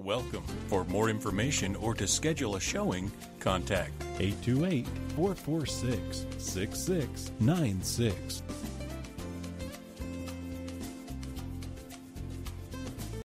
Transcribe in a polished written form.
welcome. For more information or to schedule a showing, contact 828-446-6696.